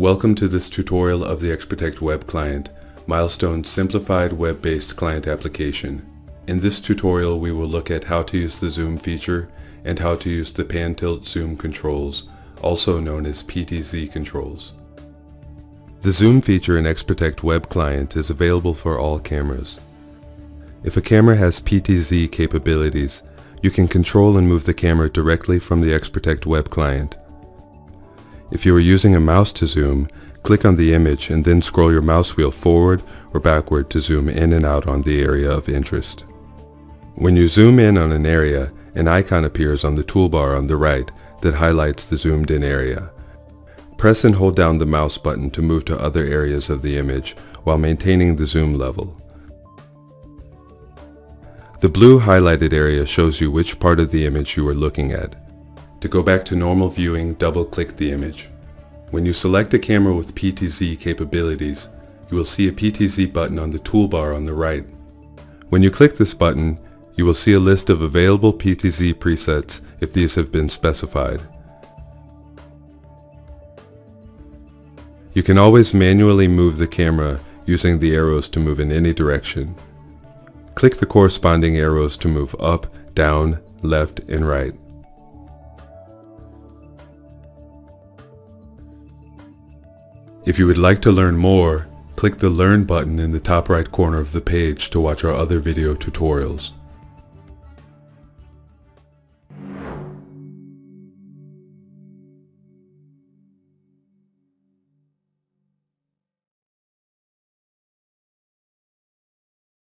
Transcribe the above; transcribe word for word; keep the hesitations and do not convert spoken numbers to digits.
Welcome to this tutorial of the XProtect Web Client, Milestone's simplified web-based client application. In this tutorial we will look at how to use the zoom feature and how to use the pan tilt zoom controls, also known as P T Z controls. The zoom feature in XProtect Web Client is available for all cameras. If a camera has P T Z capabilities, you can control and move the camera directly from the XProtect Web Client. If you are using a mouse to zoom, click on the image and then scroll your mouse wheel forward or backward to zoom in and out on the area of interest. When you zoom in on an area, an icon appears on the toolbar on the right that highlights the zoomed in area. Press and hold down the mouse button to move to other areas of the image while maintaining the zoom level. The blue highlighted area shows you which part of the image you are looking at. To go back to normal viewing, double-click the image. When you select a camera with P T Z capabilities, you will see a P T Z button on the toolbar on the right. When you click this button, you will see a list of available P T Z presets if these have been specified. You can always manually move the camera using the arrows to move in any direction. Click the corresponding arrows to move up, down, left, and right. If you would like to learn more, click the Learn button in the top right corner of the page to watch our other video tutorials.